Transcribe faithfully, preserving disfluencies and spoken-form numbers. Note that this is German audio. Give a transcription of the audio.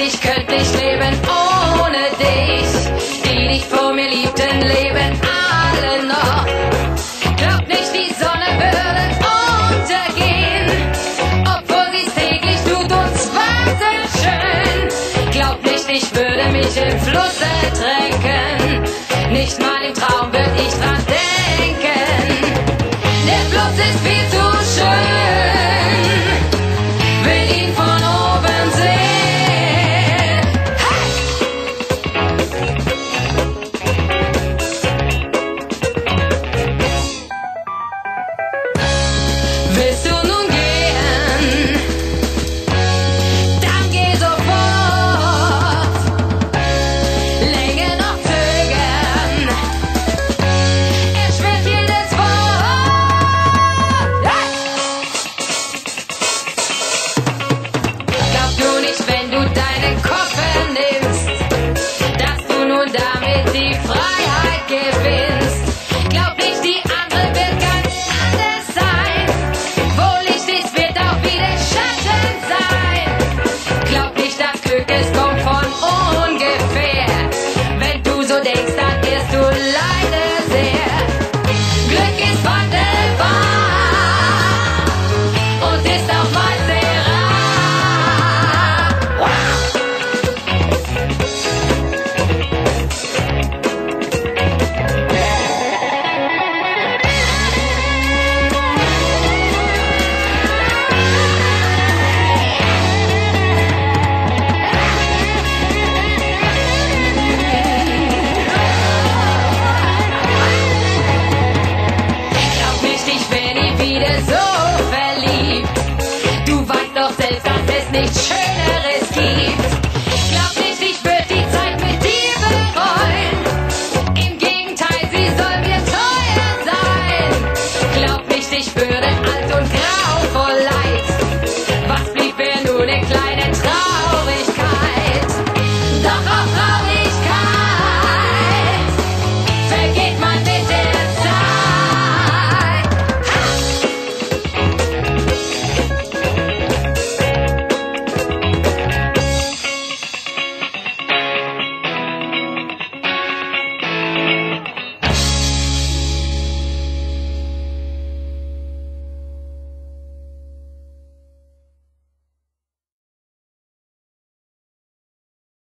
ich könnte nicht leben ohne dich. Die dich vor mir liebten, leben alle noch. Glaub nicht, die Sonne würde untergehen, obwohl sie's täglich tut uns wahnsinnig schön. Glaub nicht, ich würde mich im Fluss ertränken, nicht mal im Traum würd ich dran denken.